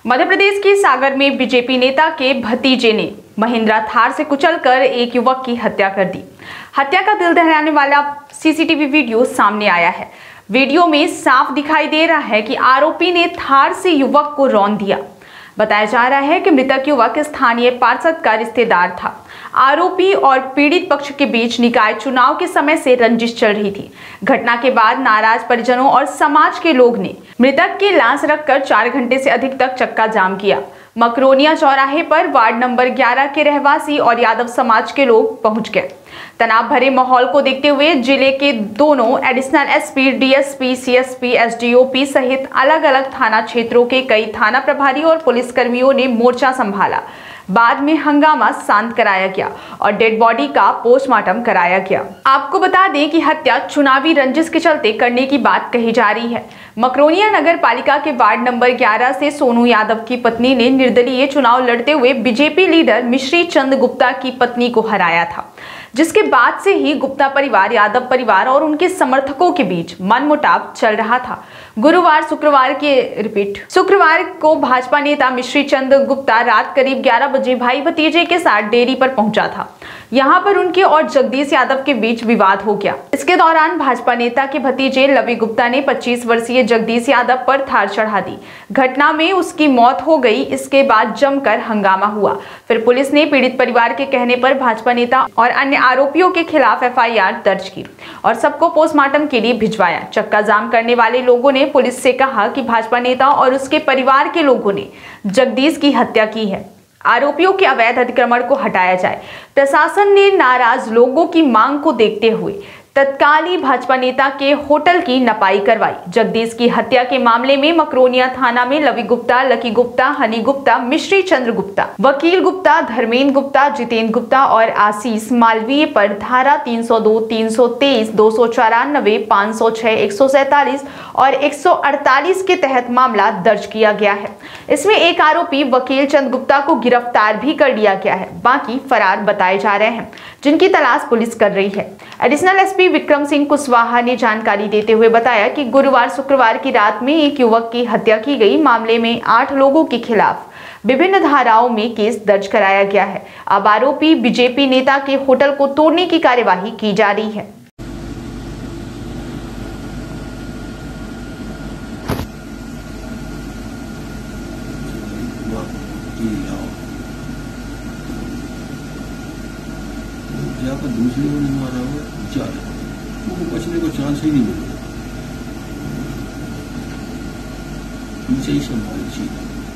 मध्य प्रदेश के सागर में बीजेपी नेता के भतीजे ने महिंद्रा थार से कुचलकर एक युवक की हत्या कर दी। हत्या का दिल दहलाने वाला सीसीटीवी वीडियो सामने आया है। वीडियो में साफ दिखाई दे रहा है कि आरोपी ने थार से युवक को रौंद दिया। बताया जा रहा है कि मृतक युवक स्थानीय पार्षद का रिश्तेदार था। आरोपी और पीड़ित पक्ष के बीच निकाय चुनाव के समय से रंजिश चल रही थी। घटना के बाद नाराज परिजनों और समाज के लोग ने मृतक की लाश रखकर 4 घंटे से अधिक तक चक्का जाम किया। मकरोनिया चौराहे पर वार्ड नंबर 11 के रहवासी और यादव समाज के लोग पहुंच गए। तनाव भरे माहौल को देखते हुए जिले के दोनों additional SP, DSP, CSP, SDOP सहित अलग अलग थाना क्षेत्रों के कई थाना प्रभारी और पुलिसकर्मियों ने मोर्चा संभाला। बाद में हंगामा शांत कराया गया और डेड बॉडी का पोस्टमार्टम कराया गया। आपको बता दें कि हत्या चुनावी रंजिश के चलते करने की बात कही जा रही है। मकरोनिया नगर पालिका के वार्ड नंबर 11 से सोनू यादव की पत्नी ने निर्दलीय चुनाव लड़ते हुए बीजेपी लीडर मिश्री चंद गुप्ता की पत्नी को हराया था, जिसके बाद से ही गुप्ता परिवार, यादव परिवार और उनके समर्थकों के बीच मनमुटाव चल रहा था। शुक्रवार को भाजपा नेता मिश्री चंद गुप्ता रात करीब 11 बजे भाई भतीजे के साथ डेयरी पर पहुंचा था। यहां पर उनके और जगदीश यादव के बीच विवाद हो गया। इसके दौरान भाजपा नेता के भतीजे लवी गुप्ता ने 25 वर्षीय जगदीश यादव पर थार चढ़ा दी। घटना में उसकी मौत हो गई। इसके बाद जमकर हंगामा हुआ। फिर पुलिस ने पीड़ित परिवार के कहने पर भाजपा नेता और अन्य आरोपियों के खिलाफ एफआईआर दर्ज की और सबको पोस्टमार्टम के लिए भिजवाया। चक्का जाम करने वाले लोगों ने पुलिस से कहा कि भाजपा नेता और उसके परिवार के लोगों ने जगदीश की हत्या की है। आरोपियों के अवैध अतिक्रमण को हटाया जाए। प्रशासन ने नाराज लोगों की मांग को देखते हुए तत्कालीन भाजपा नेता के होटल की नपाई करवाई। जगदीश की हत्या के मामले में मकरोनिया थाना में लवी गुप्ता, लकी गुप्ता, हनी गुप्ता, मिश्री चंद्र गुप्ता, वकील गुप्ता, धर्मेंद्र गुप्ता, जितेंद्र गुप्ता और आशीष मालवीय पर धारा 302, 323, 294, 506, 147 और 148 के तहत मामला दर्ज किया गया है। इसमें एक आरोपी वकील चंद गुप्ता को गिरफ्तार भी कर लिया गया है। बाकी फरार बताए जा रहे हैं, जिनकी तलाश पुलिस कर रही है। एडिशनल एसपी विक्रम सिंह कुशवाहा ने जानकारी देते हुए बताया कि गुरुवार शुक्रवार की रात में एक युवक की हत्या की गई। मामले में 8 लोगों के खिलाफ विभिन्न धाराओं में केस दर्ज कराया गया है। अब आरोपी बीजेपी नेता के होटल को तोड़ने की कार्यवाही की जा रही है। पर दूसरे को नहीं मारा हुआ, विचार वो बचने को चांस ही नहीं मिलेगा। पीछे ही संभाल चीज